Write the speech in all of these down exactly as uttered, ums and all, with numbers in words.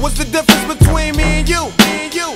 What's the difference between me and you? Me and you.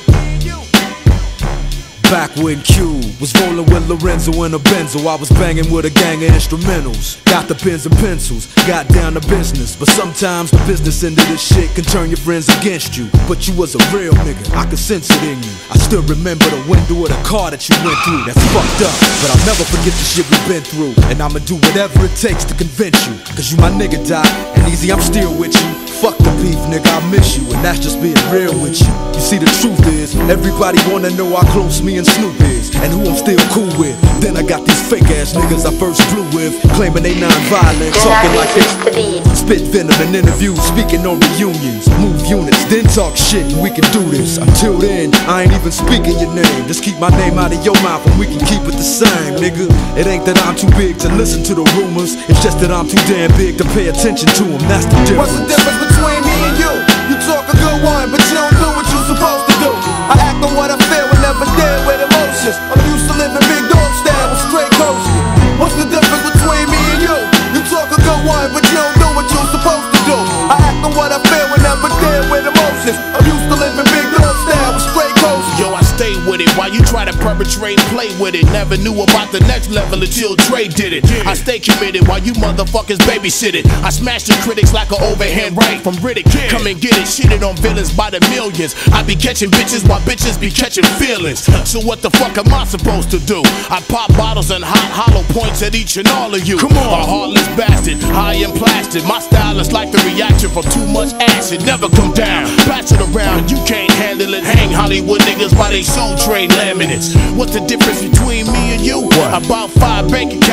Back when Q was rolling with Lorenzo in a Benzo, I was banging with a gang of instrumentals. Got the pens and pencils, got down to business. But sometimes the business end of this shit can turn your friends against you. But you was a real nigga, I could sense it in you. I still remember the window of the car that you went through. That's fucked up, but I'll never forget the shit we've been through. And I'ma do whatever it takes to convince you. Cause you my nigga, Doc, and Easy, I'm still with you. Fuck the beef, nigga, I miss you, and that's just being real with you. You see, the truth is, everybody wanna know how close me and Snoop is, and who I'm still cool with. Then I got these fake ass niggas I first flew with, claiming they non-violent, talking like they spit venom in interviews, speaking on reunions, move units, then talk shit, and we can do this. Until then, I ain't even speaking your name. Just keep my name out of your mouth, and we can keep it the same, nigga. It ain't that I'm too big to listen to the rumors, it's just that I'm too damn big to pay attention to them. That's the difference. What's the difference between me and you? You talk a good one, but you don't do what you supposed to do. I act on what I feel and never deal with emotions. I'm used to living big dog style with straight coasting. What's the difference between me and you? You talk a good one, but you don't do what you supposed to do. I act on what I feel and never deal with emotions. I'm used to living big dog style with straight coasting. Yo, I stay with it while you try to perpetrate, play with it. Never knew about the next level until Dre did it. I stay committed while you motherfuckers babysit it. I smash the critics like an overhand right from Riddick. Come and get it, shitted on villains by the millions. I be catching bitches while bitches be catching feelings. So what the fuck am I supposed to do? I pop bottles and hot hollow points at each and all of you. Come on, a heartless bastard, high and plastic. My style is like the reaction from too much acid. Never come down, pass it around, you can't handle it. Hang Hollywood niggas by they soul train laminates. What's the difference between me and you? What? About five bank accounts